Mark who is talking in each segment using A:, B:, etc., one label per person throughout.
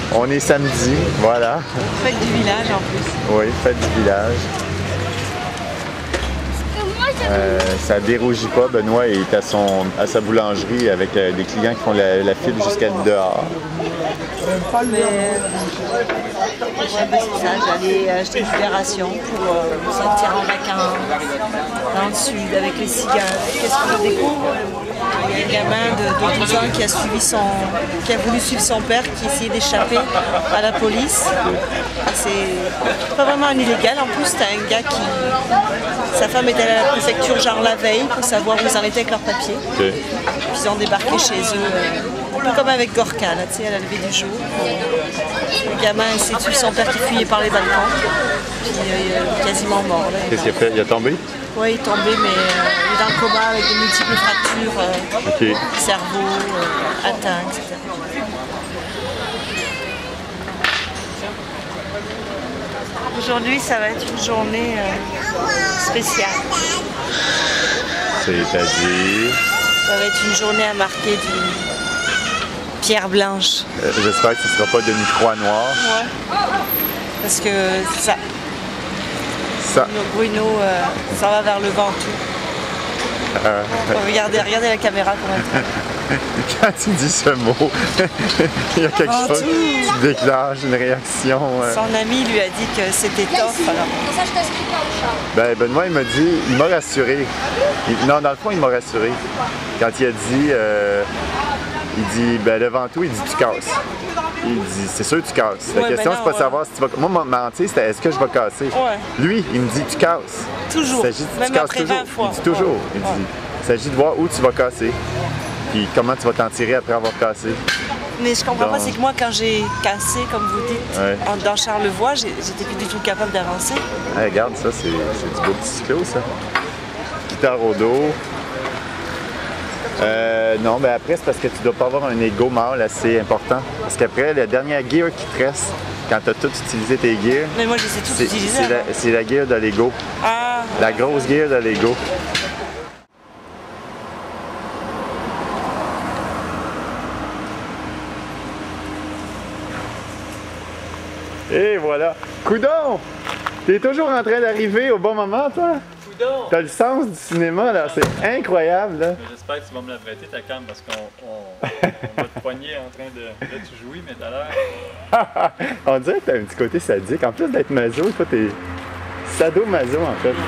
A: On est samedi, voilà.
B: Fête du village en plus.
A: Oui, fête du village. Ça dérougit pas. Benoît est à sa boulangerie avec des clients qui font la file jusqu'à dehors.
B: Mais c'est ça, j'allais acheter une fédération pour me sentir en vacances dans le sud avec les cigales. Qu'est-ce qu'on découvre? Il y a un gamin de 12 ans qui a voulu suivre son père, qui essayait d'échapper à la police. C'est pas vraiment un illégal, en plus c'était un gars qui... Sa femme était à la préfecture genre la veille pour savoir où ils en étaient avec leurs papiers.
A: Okay.
B: Puis ils ont débarqué chez eux, un peu comme avec Gorka, là, à la levée du jour. Le gamin essaie de suivre son père qui fuyait par les balcons, puis il est quasiment mort.
A: Qu'est-ce qu'il a fait? Il a tombé?
B: Oui, il est tombé, mais il est dans le coma avec de multiples fractures, cerveau atteint, etc. Aujourd'hui, ça va être une journée spéciale.
A: C'est-à-dire?
B: Ça va être une journée à marquer d'une pierre blanche.
A: J'espère que ce ne sera pas demi-croix noire.
B: Ouais. Parce que ça. Bruno s'en va vers le Ventoux. Regardez la caméra comment
A: Quand tu dis ce mot, il y a quelque chose qui déclenche une réaction.
B: Son ami lui a dit que c'était tough. Alors.
A: Ben, Benoît, il m'a dit, il m'a rassuré. Non, dans le fond, il m'a rassuré. Quand il a dit, ben, le Ventoux, il dit tu casses. Il dit, c'est sûr que tu casses. La question, c'est pas de savoir si tu vas... Moi, mentir, c'était est-ce que je vais casser?
B: Ouais.
A: Lui, il me dit, tu casses.
B: Toujours.
A: Il s'agit de,
B: même
A: tu casses
B: après
A: toujours.
B: 20 fois.
A: Il dit toujours. Il dit, il s'agit de voir où tu vas casser. Puis comment tu vas t'en tirer après avoir cassé.
B: Mais je comprends pas, c'est que moi, quand j'ai cassé, comme vous dites, dans Charlevoix, j'étais plus du tout capable d'avancer.
A: Hey, regarde, ça, c'est du beau petit cyclo, ça. Guitare au dos. Non, mais après, c'est parce que tu dois pas avoir un ego mâle assez important. Parce qu'après, la dernière gear qui te reste, quand tu as tout utilisé tes gears,
B: mais moi, je les ai tous utilisés.
A: C'est la gear de Lego.
B: Ah.
A: La grosse gear de Lego. Et voilà. Coudon! T'es toujours en train d'arriver au bon moment, toi? T'as le sens du cinéma, là, c'est incroyable, là.
C: J'espère que tu vas me la prêter, ta cam, parce qu'on va te poigner en train de... Là, tu jouis, mais tout à l'heure...
A: On dirait que t'as un petit côté sadique. En plus d'être maso, toi, t'es sado-maso, en fait.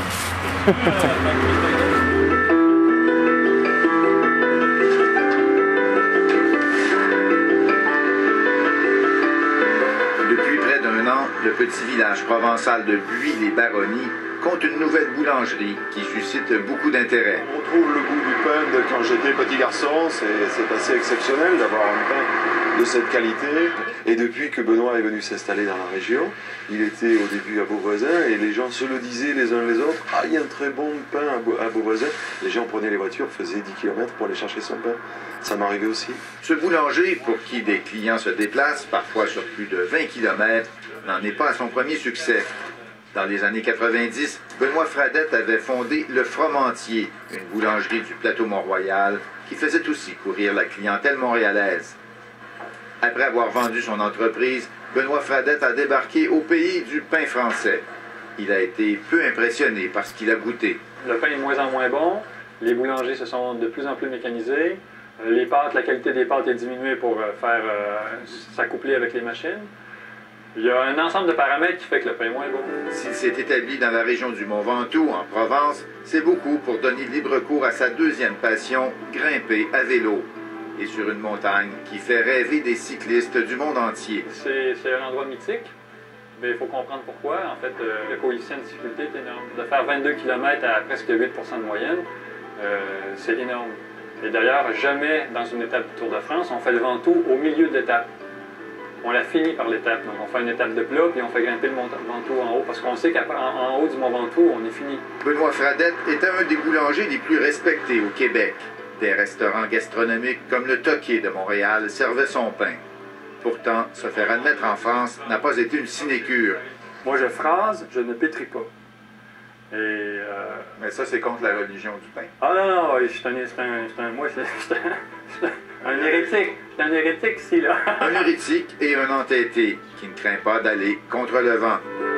D: Depuis près d'un an, le petit village provençal de Buis-les-Baronnies compte une nouvelle boulangerie qui suscite beaucoup d'intérêt.
E: On trouve le goût du pain de quand j'étais petit garçon, c'est assez exceptionnel d'avoir un pain de cette qualité. Et depuis que Benoît est venu s'installer dans la région, il était au début à Beauvoisin et les gens se le disaient les uns les autres, ah, il y a un très bon pain à Beauvoisin. Les gens prenaient les voitures, faisaient 10 km pour aller chercher son pain. Ça m'arrivait aussi.
D: Ce boulanger, pour qui des clients se déplacent, parfois sur plus de 20 km, n'en est pas à son premier succès. Dans les années 90, Benoît Fradette avait fondé Le Fromentier, une boulangerie du plateau Mont-Royal qui faisait aussi courir la clientèle montréalaise. Après avoir vendu son entreprise, Benoît Fradette a débarqué au pays du pain français. Il a été peu impressionné par ce qu'il a goûté.
C: Le pain est de moins en moins bon, les boulangers se sont de plus en plus mécanisés, les pâtes, la qualité des pâtes est diminuée pour faire s'accoupler avec les machines. Il y a un ensemble de paramètres qui fait que le pain est moins bon.
D: S'il s'est établi dans la région du Mont-Ventoux, en Provence, c'est beaucoup pour donner libre cours à sa deuxième passion, grimper à vélo. Et sur une montagne qui fait rêver des cyclistes du monde entier.
C: C'est un endroit mythique, mais il faut comprendre pourquoi. En fait, le coefficient de difficulté est énorme. De faire 22 km à presque 8% de moyenne, c'est énorme. Et d'ailleurs, jamais dans une étape du Tour de France, on fait le Ventoux au milieu de l'étape. On la finit par l'étape. Donc on fait une étape de plat, puis on fait grimper le Ventoux en haut, parce qu'on sait qu'en haut du Mont Ventoux, on est fini.
D: Benoît Fradette était un des boulangers les plus respectés au Québec. Des restaurants gastronomiques comme le Toqué de Montréal servaient son pain. Pourtant, se faire admettre en France n'a pas été une sinécure.
C: Moi, je phrase, je ne pétris pas. Et
D: mais ça, c'est contre la religion du pain.
C: Ah non, non, moi, Un hérétique. C'est un hérétique ici, là.
D: Un hérétique et un entêté qui ne craint pas d'aller contre le vent.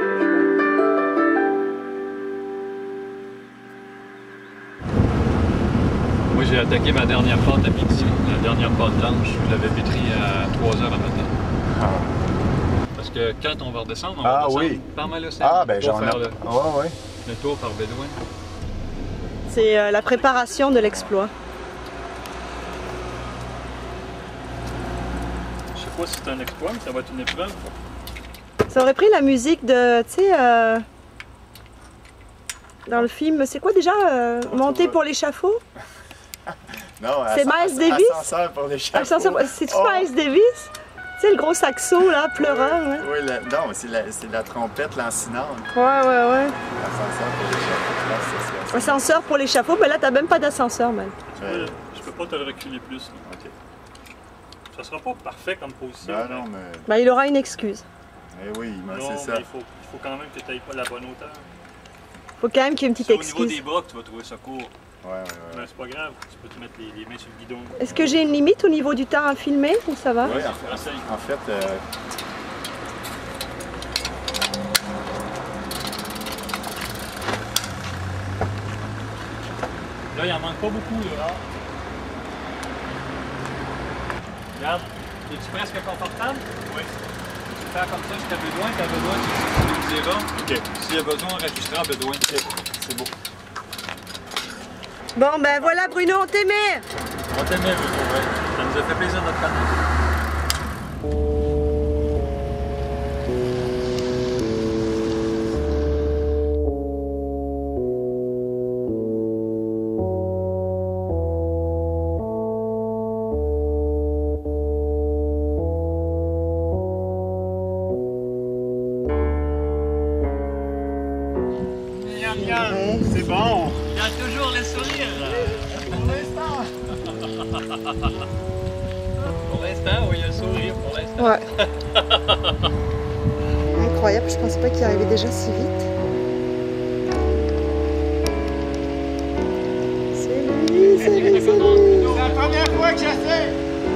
C: Moi, j'ai attaqué ma dernière pente à midi. La dernière pente blanche, je l'avais pétrie à 3 h à matin. Parce que quand on va redescendre, on va redescendre par Malocène.
A: Ah, ben j'en ai.
C: Ouais. Le tour par Bédouin.
B: C'est la préparation de l'exploit.
C: Je sais pas si c'est un exploit, mais ça va être une épreuve.
B: Ça aurait pris la musique de, tu sais, dans le film, c'est quoi déjà, Monter pour l'échafaud?
A: Non,
B: c'est Miles Davis?
A: Ascenseur pour l'échafaud.
B: C'est-tu Miles Davis? Tu sais, le gros saxo, là, pleurant. Ouais.
A: Oui, non, c'est la trompette lancinante.
B: Ouais.
A: L'ascenseur pour l'échafaud, je pense que c'est ça.
B: Ascenseur pour l'échafaud, mais là, t'as même pas d'ascenseur, même.
C: Je peux pas te le reculer plus. Là.
A: OK.
C: Ça sera pas parfait comme position.
A: Non, mais...
B: Ben, il aura une excuse.
A: Eh oui, c'est ça.
C: Il faut quand même que tu n'ailles pas la bonne hauteur.
B: Faut quand même qu'il y ait une petite excuse.
C: Au niveau des bras que tu vas trouver ça court.
A: Ouais.
C: Mais c'est pas grave, tu peux te mettre les mains sur le guidon.
B: Est-ce que j'ai une limite au niveau du temps à filmer ou ça va?
A: Oui, en fait
C: là, il en manque pas beaucoup, là. Regarde, es-tu presque confortable? Oui. Tu peux faire comme ça jusqu'à Bédouin, tu me diras. OK. S'il y a besoin, on rajustera à Bédouin. C'est beau.
B: Bon, ben voilà, Bruno, on t'aimait!
C: On t'aimait, Bruno, ouais. Ça nous a fait plaisir de te connaître.
A: c'est bon.
C: Il y a toujours les sourires.
A: Pour l'instant.
C: Pour l'instant, oui, il y a le sourire pour l'instant.
B: Ouais. Incroyable, je pensais pas qu'il arrivait déjà si vite. C'est lui.
A: C'est la première fois que j'essaie.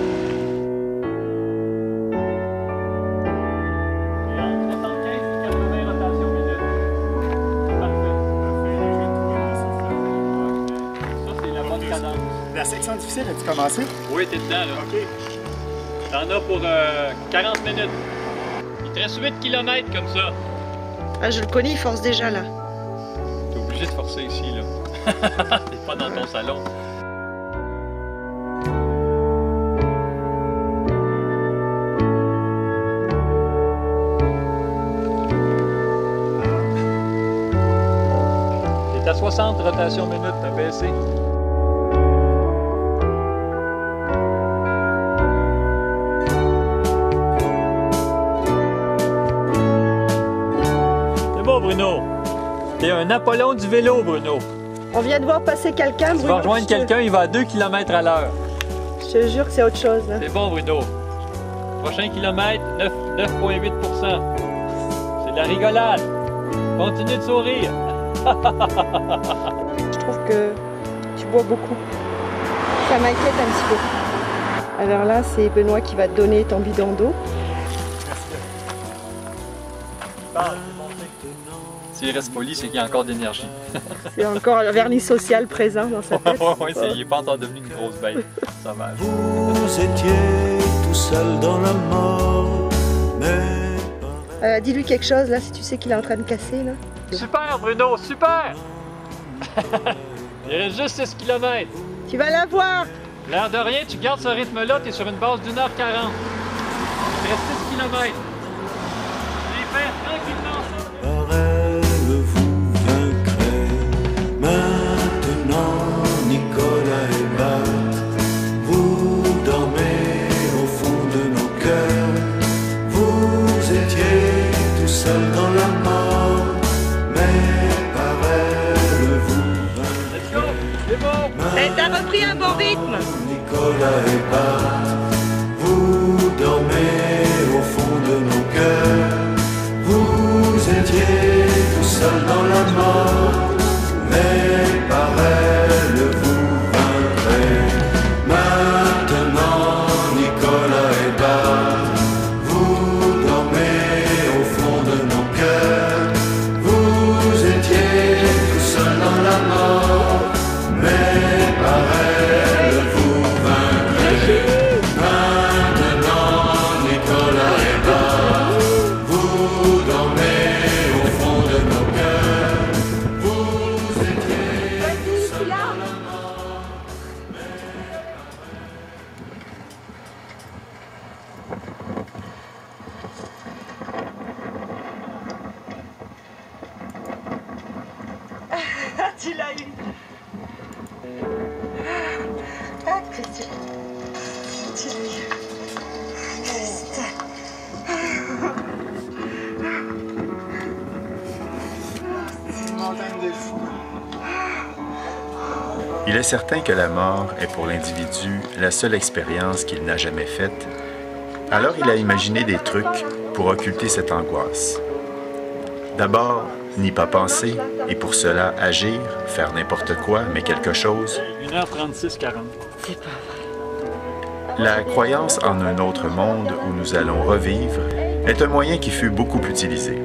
A: La section difficile, as-tu commencé?
C: Oui, t'es dedans, là.
A: OK.
C: T'en as pour 40 minutes. Il te reste 8 km comme ça.
B: Ah, je le connais, il force déjà là.
C: T'es obligé de forcer ici, là. T'es pas dans ton salon. T'es à 60 rotations minutes, t'as baissé. Bruno, t'es un Apollon du vélo, Bruno.
B: On vient de voir passer quelqu'un, Bruno.
C: Tu vas rejoindre quelqu'un, il va à 2 km à l'heure.
B: Je te jure que c'est autre chose. Là.
C: C'est bon, Bruno. Prochain kilomètre, 9,8 %. C'est de la rigolade. Continue de sourire.
B: Je trouve que tu bois beaucoup. Ça m'inquiète un petit peu. Alors là, c'est Benoît qui va te donner ton bidon d'eau.
C: S'il reste poli, c'est qu'il y a encore d'énergie.
B: C'est encore le vernis social présent dans sa tête.
C: Oui, il n'est pas encore devenu une grosse bête. Ça va.
F: Vous étiez tout seul dans la mort, mais...
B: Dis-lui quelque chose là, si tu sais qu'il est en train de casser là.
C: Super, Bruno, super! Il reste juste 6 km.
B: Tu vas l'avoir!
C: L'air de rien, tu gardes ce rythme-là, tu es sur une base d'1 h 40. Il reste 6 km. Les faire tranquillement ça.
F: Par elle, vous vaincrez. Maintenant, Nicolas et Bart, vous dormez au fond de nos cœurs. Vous étiez tout seul dans la mort, mais par elle, vous vaincrez.
C: Let's go! C'est bon!
B: Hey, t'as repris un bon rythme!
F: Nicolas et Bart, vous dormez au fond de nos cœurs. Vous étiez tout seul dans la mort, mais par elle vous vaincrez. Maintenant
B: il a eu. Ah, Christian. Tu l'as eu. Christian. C'est une montagne de fou.
A: Il est certain que la mort est pour l'individu la seule expérience qu'il n'a jamais faite. Alors il a imaginé des trucs pour occulter cette angoisse. D'abord, n'y pas penser, et pour cela agir, faire n'importe quoi, mais quelque chose.
C: 1h36, 40.
B: C'est pas vrai.
A: La croyance en un autre monde où nous allons revivre est un moyen qui fut beaucoup utilisé.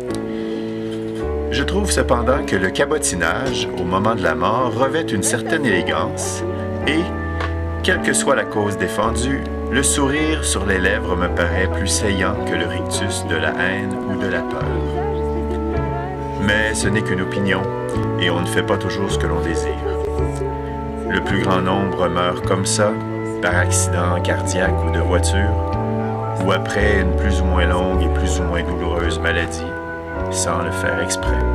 A: Je trouve cependant que le cabotinage, au moment de la mort, revêt une certaine élégance et, quelle que soit la cause défendue, le sourire sur les lèvres me paraît plus saillant que le rictus de la haine ou de la peur. Mais ce n'est qu'une opinion, et on ne fait pas toujours ce que l'on désire. Le plus grand nombre meurt comme ça, par accident cardiaque ou de voiture, ou après une plus ou moins longue et plus ou moins douloureuse maladie, sans le faire exprès.